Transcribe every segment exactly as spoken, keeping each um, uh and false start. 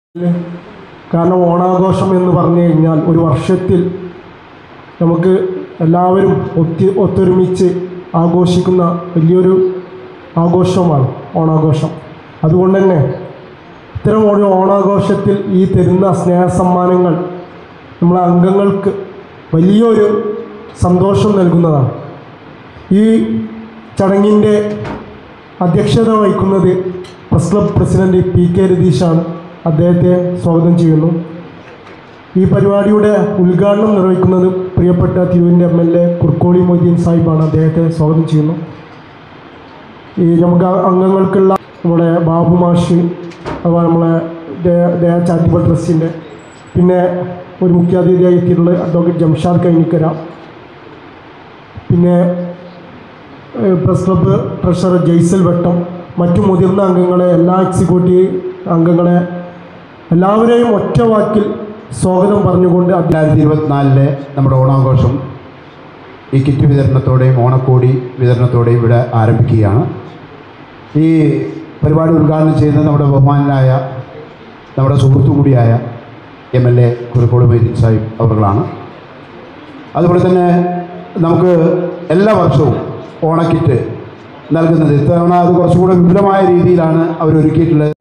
കാരണം ഓണാഘോഷം എന്ന് പറഞ്ഞു കഴിഞ്ഞാൽ ഒരു വർഷത്തിൽ നമുക്ക് എല്ലാവരും ഒത്തി ഒത്തൊരുമിച്ച് ആഘോഷിക്കുന്ന വലിയൊരു ആഘോഷമാണ് ഓണാഘോഷം. അതുകൊണ്ട് തന്നെ ഇത്തരം ഒരു ഓണാഘോഷത്തിൽ ഈ തരുന്ന സ്നേഹസമ്മാനങ്ങൾ നമ്മളെ അംഗങ്ങൾക്ക് വലിയൊരു സന്തോഷം നൽകുന്നതാണ്. ഈ ചടങ്ങിൻ്റെ അധ്യക്ഷത വഹിക്കുന്നത് press club president P K രതീഷാണ്. അദ്ദേഹത്തെ സ്വാഗതം ചെയ്യുന്നു. ഈ പരിപാടിയുടെ ഉദ്ഘാടനം നിർവഹിക്കുന്നത് പ്രിയപ്പെട്ട തിരൂരിൻ്റെ M L A Kurukkoli Moideen സാഹിബാണ്. അദ്ദേഹത്തെ സ്വാഗതം ചെയ്യുന്നു. ഈ നമുക്ക് അംഗങ്ങൾക്കുള്ള നമ്മുടെ ബാബു മാഷ്, അതുപോലെ നമ്മളെ ദയ ചാരിറ്റബിൾ ട്രസ്റ്റിൻ്റെ, പിന്നെ ഒരു മുഖ്യാതിഥിയായി എത്തിയിട്ടുള്ള അഡ്വക്കേറ്റ് ജംഷാദ് കൈനിക്കര, പിന്നെ പ്രസ് ക്ലബ്ബ് ട്രഷറർ ജയ്സൽ വട്ടം, മറ്റു മുതിർന്ന അംഗങ്ങളെ, എല്ലാ എക്സിക്യൂട്ടീവ് അംഗങ്ങളെ എല്ലാവരെയും ഒറ്റ വാക്കിൽ സ്വാഗതം പറഞ്ഞുകൊണ്ട് രണ്ടായിരത്തി ഇരുപത്തിനാലിലെ നമ്മുടെ ഓണാഘോഷം ഈ കിറ്റ് വിതരണത്തോടെയും ഓണക്കോടി വിതരണത്തോടെയും ഇവിടെ ആരംഭിക്കുകയാണ്. ഈ പരിപാടി ഉദ്ഘാടനം ചെയ്യുന്നത് നമ്മുടെ ബഹുമാനായ നമ്മുടെ സുഹൃത്തു കൂടിയായ M L A Kurukkoli Moideen Sahib അവர்களാണ്. അതുപോലെ തന്നെ നമുക്ക് എല്ലാ വർഷവും ഓണക്കിറ്റ് നൽകുന്നത് ഇത്തവണ അത് കുറച്ചുകൂടെ വിപുലമായ രീതിയിലാണ് അവരൊരുക്കിയിട്ടുള്ളത്.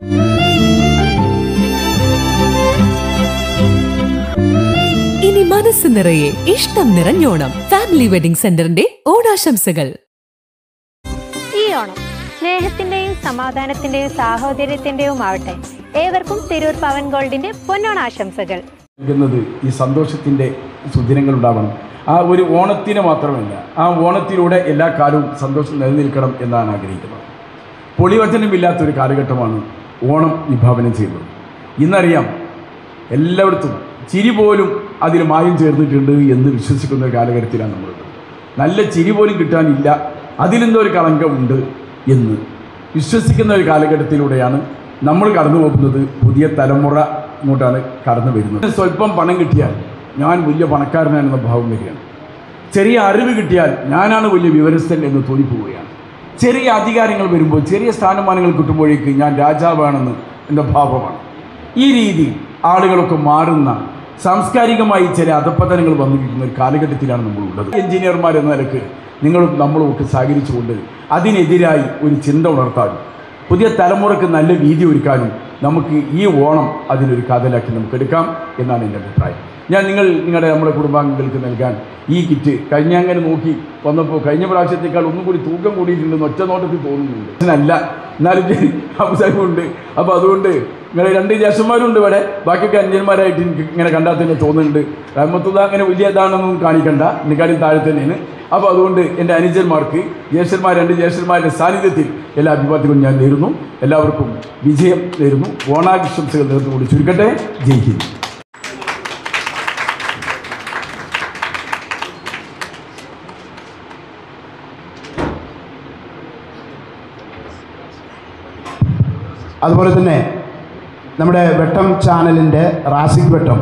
ഇനി മനസ്സ് നിറയെ ഇഷ്ടം നിറഞ്ഞോണം. ഫാമിലി വെഡിംഗ് സെന്ററിന്റെ ഓണാശംസകൾ. ഈ ഓണം സ്നേഹത്തിന്റെയും സമാധാനത്തിന്റെയും സാഹോദര്യത്തിന്റെയും ആവട്ടെ. ഏവർക്കും തിരൂർ പവൻ ഗോൾഡിന്റെ പൊന്നോണാശംസകൾ. ഈ സന്തോഷത്തിൻ്റെ സുദിനങ്ങൾ ഉണ്ടാവണം. ആ ഒരു ഓണത്തിന് മാത്രമല്ല, ആ ഓണത്തിലൂടെ എല്ലാ കാലവും സന്തോഷം നിലനിൽക്കണം എന്നാണ് ആഗ്രഹിക്കുന്നത്. പൊളിവചനമില്ലാത്തൊരു കാലഘട്ടമാണ് ഓണം വിഭാവനം ചെയ്യുന്നത്. ഇന്നറിയാം, എല്ലായിടത്തും ചിരി പോലും അതിൽ മായം ചേർന്നിട്ടുണ്ട് എന്ന് വിശ്വസിക്കുന്ന ഒരു കാലഘട്ടത്തിലാണ് നമ്മളുള്ളത്. നല്ല ചിരി പോലും കിട്ടാനില്ല, അതിലെന്തോ ഒരു കളങ്കമുണ്ട് എന്ന് വിശ്വസിക്കുന്ന ഒരു കാലഘട്ടത്തിലൂടെയാണ് നമ്മൾ കടന്നു പോകുന്നത്. പുതിയ തലമുറ ഇങ്ങോട്ടാണ് കടന്നു വരുന്നത്. സ്വല്പം പണം കിട്ടിയാൽ ഞാൻ വലിയ പണക്കാരനാണെന്ന ഭാവം വരികയാണ്. ചെറിയ അറിവ് കിട്ടിയാൽ ഞാനാണ് വലിയ വിവരസ്ഥൻ എന്ന് തോന്നിപ്പോവുകയാണ്. ചെറിയ അധികാരങ്ങൾ വരുമ്പോൾ, ചെറിയ സ്ഥാനമാനങ്ങൾ കിട്ടുമ്പോഴേക്ക് ഞാൻ രാജാവാണെന്ന് എന്ന ഭാവമാണ്. ഈ രീതി ആളുകളൊക്കെ മാറുന്ന, സാംസ്കാരികമായി ചില അധപ്പതനങ്ങൾ വന്നിരിക്കുന്ന ഒരു കാലഘട്ടത്തിലാണ് നമ്മളുള്ളത്. എഞ്ചിനീയർമാർ എന്ന നിലക്ക് നിങ്ങളും നമ്മളും ഒക്കെ സഹകരിച്ചുകൊണ്ട് അതിനെതിരായി ഒരു ചിന്ത ഉണർത്താനും പുതിയ തലമുറയ്ക്ക് നല്ല വീതി ഒരുക്കാനും നമുക്ക് ഈ ഓണം അതിനൊരു കാതലാക്കി നമുക്ക് എടുക്കാം എന്നാണ് എൻ്റെ അഭിപ്രായം. ഞാൻ നിങ്ങൾ നിങ്ങളുടെ നമ്മുടെ കുടുംബാംഗങ്ങൾക്ക് നൽകാൻ ഈ കിറ്റ് കഴിഞ്ഞ അങ്ങനെ നോക്കി വന്നപ്പോൾ കഴിഞ്ഞ പ്രാവശ്യത്തേക്കാൾ ഒന്നും കൂടി തൂക്കം കൂടിയിട്ടുണ്ടെന്ന് ഒറ്റ നോട്ടത്തിൽ തോന്നുന്നുണ്ട്. അല്ല, എന്നാലും അവസരമുണ്ട്. അപ്പോൾ അതുകൊണ്ട് നിങ്ങളെ രണ്ട് ജ്യേഷ്ഠന്മാരുണ്ട് ഇവിടെ, ബാക്കിയൊക്കെ അഞ്ചന്മാരായിട്ട് എനിക്ക് ഇങ്ങനെ കണ്ടാൽ തന്നെ തോന്നുന്നുണ്ട്. റഹ്മത്തുള്ള അങ്ങനെ വലിയ ഇതാണെന്നൊന്നും കാണിക്കണ്ട, എന്നെക്കാളും താഴെ തന്നെയാണ്. അപ്പോൾ അതുകൊണ്ട് എൻ്റെ അനുജന്മാർക്ക്, ജ്യേഷ്ഠന്മാർ, രണ്ട് ജ്യേഷ്ഠന്മാരുടെ സാന്നിധ്യത്തിൽ എല്ലാ അഭിവാദ്യങ്ങളും ഞാൻ നേരുന്നു. എല്ലാവർക്കും വിജയം നേരുന്നു. ഓണാശംസകൾ നേർന്നുകൂടി ചുരുക്കട്ടെ. ജയ് ഹിന്ദ്. അതുപോലെ തന്നെ നമ്മുടെ വെട്ടം ചാനലിൻ്റെ റാസിഖ് വെട്ടം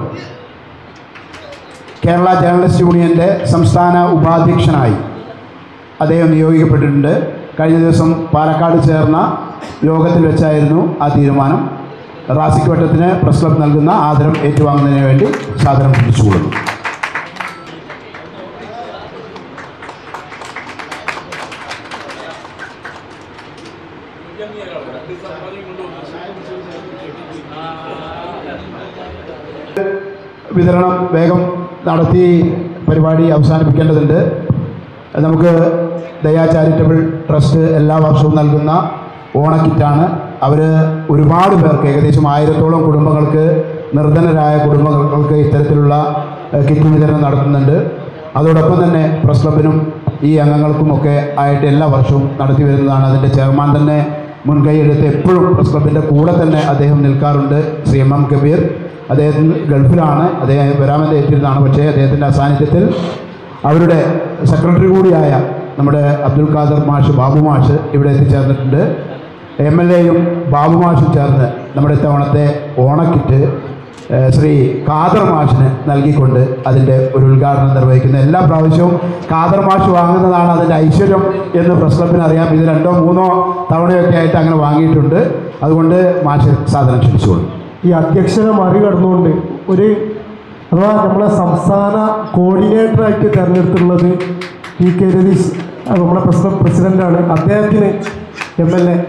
കേരള ജേർണലിസ്റ്റ് യൂണിയൻ്റെ സംസ്ഥാന ഉപാധ്യക്ഷനായി അദ്ദേഹം നിയോഗിക്കപ്പെട്ടിട്ടുണ്ട്. കഴിഞ്ഞ ദിവസം പാലക്കാട് ചേർന്ന യോഗത്തിൽ വെച്ചായിരുന്നു ആ തീരുമാനം. റാസിഖ് വെട്ടത്തിന് പ്രസ് ക്ലബ് നൽകുന്ന ആദരം ഏറ്റുവാങ്ങുന്നതിന് വേണ്ടി സാദരം ക്ഷണിച്ചുകൊള്ളുന്നു. വിതരണം വേഗം നടത്തി പരിപാടി അവസാനിപ്പിക്കേണ്ടതുണ്ട്. നമുക്ക് ദയാ ചാരിറ്റബിൾ ട്രസ്റ്റ് എല്ലാ വർഷവും നൽകുന്ന ഓണക്കിറ്റാണ്. അവർ ഒരുപാട് പേർക്ക്, ഏകദേശം ആയിരത്തോളം കുടുംബങ്ങൾക്ക്, നിർധനരായ കുടുംബങ്ങൾക്ക് ഇത്തരത്തിലുള്ള കിറ്റ് വിതരണം നടത്തുന്നുണ്ട്. അതോടൊപ്പം തന്നെ പ്രസ് ക്ലബിനും ഈ അംഗങ്ങൾക്കുമൊക്കെ ആയിട്ട് എല്ലാ വർഷവും നടത്തി വരുന്നതാണ്. അതിൻ്റെ ചെയർമാൻ തന്നെ മുൻകൈയെടുത്ത് എപ്പോഴും പ്രസ് ക്ലബിൻ്റെ കൂടെ തന്നെ അദ്ദേഹം നിൽക്കാറുണ്ട്. Shri M M Kabeer. അദ്ദേഹത്തിന് ഗൾഫിലാണ്, അദ്ദേഹം വരാമെന്ന് ഏറ്റിരുന്നതാണ്. പക്ഷേ അദ്ദേഹത്തിൻ്റെ അസാന്നിധ്യത്തിൽ അവരുടെ സെക്രട്ടറി കൂടിയായ നമ്മുടെ അബ്ദുൽ ഖാദർ മാഷ്, ബാബു മാഷ് ഇവിടെ എത്തിച്ചേർന്നിട്ടുണ്ട്. എം എൽ എയും ബാബു മാഷും ചേർന്ന് നമ്മുടെ ഇത്തവണത്തെ ഓണക്കിറ്റ് ശ്രീ ഖാദർ മാഷിന് നൽകിക്കൊണ്ട് അതിൻ്റെ ഒരു ഉദ്ഘാടനം നിർവഹിക്കുന്നത്. എല്ലാ പ്രാവശ്യവും ഖാദർ മാഷ് വാങ്ങുന്നതാണ് അതിൻ്റെ ഐശ്വര്യം എന്ന് പ്രസ് ക്ലബിന് അറിയാം. ഇത് രണ്ടോ മൂന്നോ തവണയൊക്കെ ആയിട്ട് അങ്ങനെ വാങ്ങിയിട്ടുണ്ട്. അതുകൊണ്ട് മാഷ് സാധനം ക്ഷണിച്ചുകൊള്ളു. ഈ അധ്യക്ഷനെ മറികടന്നുകൊണ്ട് ഒരു അഥവാ നമ്മളെ സംസ്ഥാന കോർഡിനേറ്ററായിട്ട് തിരഞ്ഞെടുത്തിട്ടുള്ളത് ടി കെ രതീഷ് നമ്മുടെ പ്രസിഡന്റ് പ്രസിഡൻ്റാണ്. അദ്ദേഹത്തിന് എം എൽ എ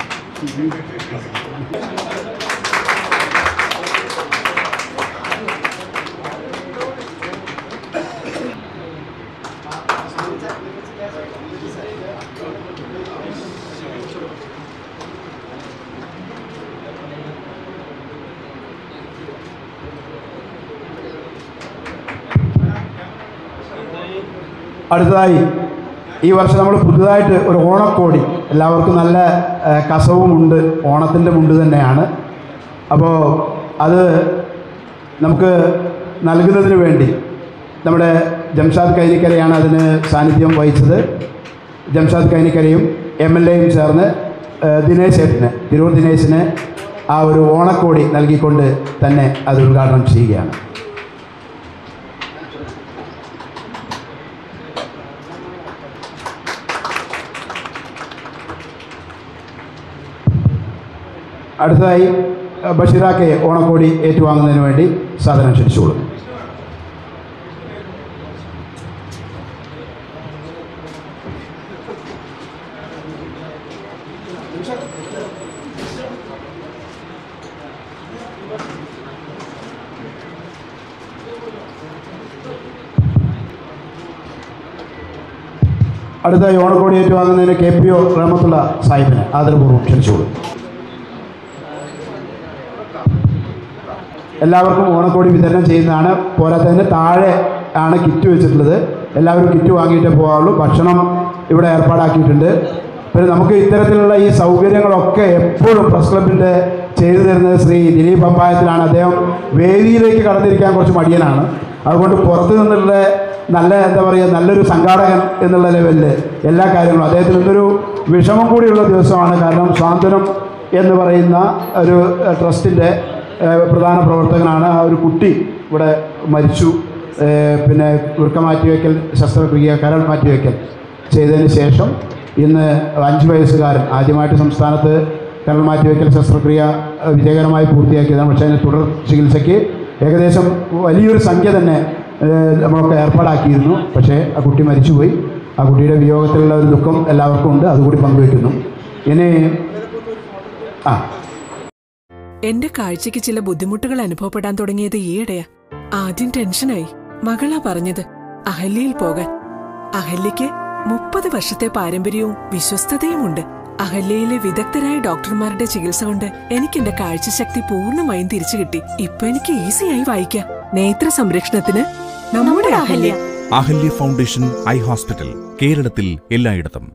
അടുത്തതായി ഈ വർഷം നമ്മൾ പുതുതായിട്ട് ഒരു ഓണക്കോടി, എല്ലാവർക്കും നല്ല കസവുമുണ്ട്, ഓണത്തിൻ്റെ മുണ്ട് തന്നെയാണ്. അപ്പോൾ അത് നമുക്ക് നൽകുന്നതിന് വേണ്ടി നമ്മുടെ ജംഷാദ് കൈനിക്കരയാണ് അതിന് സാന്നിധ്യം വഹിച്ചത്. ജംഷാദ് കൈനിക്കരയും എം എൽ എയും ചേർന്ന് ദിനേശേട്ടന്, തിരൂർ ദിനേശിന് ആ ഒരു ഓണക്കോടി നൽകിക്കൊണ്ട് തന്നെ അത് ഉദ്ഘാടനം ചെയ്യുകയാണ്. അടുത്തതായി ബഷീറാക്കയെ ഓണക്കോടി ഏറ്റുവാങ്ങുന്നതിന് വേണ്ടി സാധനം ക്ഷണിച്ചുകൊള്ളുന്നു. അടുത്തതായി ഓണക്കോടി ഏറ്റുവാങ്ങുന്നതിന് കെ പി ഒ റഹ്മത്തുള്ള സാഹിബിനെ ആദരപൂർവ്വം ക്ഷണിച്ചുകൊള്ളുന്നു. എല്ലാവർക്കും ഓണക്കോടി വിതരണം ചെയ്യുന്നതാണ്. പോരാത്തതിന് താഴെ ആണ് കിറ്റ് വെച്ചിട്ടുള്ളത്. എല്ലാവരും കിറ്റ് വാങ്ങിയിട്ടേ പോകാവുള്ളൂ. ഭക്ഷണം ഇവിടെ ഏർപ്പാടാക്കിയിട്ടുണ്ട്. പിന്നെ നമുക്ക് ഇത്തരത്തിലുള്ള ഈ സൗകര്യങ്ങളൊക്കെ എപ്പോഴും പ്രസ് ക്ലബിൻ്റെ ചെയ്തു തരുന്നത് ശ്രീ ദിലീപ് അമ്പായത്തിലാണ്. അദ്ദേഹം വേദിയിലേക്ക് കടന്നിരിക്കാൻ കുറച്ച് മടിയനാണ്. അതുകൊണ്ട് പുറത്തു നിന്നുള്ള നല്ല എന്താ പറയുക നല്ലൊരു സംഘാടകൻ എന്നുള്ള ലെവലിൽ എല്ലാ കാര്യങ്ങളും അദ്ദേഹത്തിന് ഇന്നൊരു വിഷമം കൂടിയുള്ള ദിവസമാണ്. കാരണം സ്വാതന്ത്ര്യം എന്ന് പറയുന്ന ഒരു ട്രസ്റ്റിൻ്റെ പ്രധാന പ്രവർത്തകനാണ്. ആ ഒരു കുട്ടി ഇവിടെ മരിച്ചു. പിന്നെ വൃക്ക മാറ്റിവെക്കൽ ശസ്ത്രക്രിയ, കരൾ മാറ്റിവെക്കൽ ചെയ്തതിന് ശേഷം ഇന്ന് അഞ്ച് വയസ്സുകാരൻ ആദ്യമായിട്ട് സംസ്ഥാനത്ത് കരൾ മാറ്റിവെക്കൽ ശസ്ത്രക്രിയ വിജയകരമായി പൂർത്തിയാക്കിയതാണ്. പക്ഷേ അതിന് തുടർ ചികിത്സയ്ക്ക് ഏകദേശം വലിയൊരു സംഖ്യ തന്നെ നമ്മളൊക്കെ ഏർപ്പാടാക്കിയിരുന്നു. പക്ഷേ ആ കുട്ടി മരിച്ചുപോയി. ആ കുട്ടിയുടെ വിയോഗത്തിലുള്ള ഒരു ദുഃഖം എല്ലാവർക്കും ഉണ്ട്. അതുകൂടി പങ്കുവയ്ക്കുന്നു. ഇനി ആ എന്റെ കാഴ്ചയ്ക്ക് ചില ബുദ്ധിമുട്ടുകൾ അനുഭവപ്പെടാൻ തുടങ്ങിയത് ഈയിടെയാ. ആദ്യം ടെൻഷനായി. മകളാ പറഞ്ഞത് അഹല്യയിൽ പോകാൻ. അഹല്യയ്ക്ക് മുപ്പത് വർഷത്തെ പാരമ്പര്യവും വിശ്വസ്തതയുമുണ്ട്. അഹല്യയിലെ വിദഗ്ധരായ ഡോക്ടർമാരുടെ ചികിത്സ കൊണ്ട് എനിക്ക് എന്റെ കാഴ്ചശക്തി പൂർണ്ണമായും തിരിച്ചു കിട്ടി. ഇപ്പൊ എനിക്ക് ഈസിയായി വായിക്കാം. നേത്ര സംരക്ഷണത്തിന് നമ്മുടെ Ahalya. Ahalya foundation eye hospital, കേരളത്തിൽ എല്ലായിടത്തും.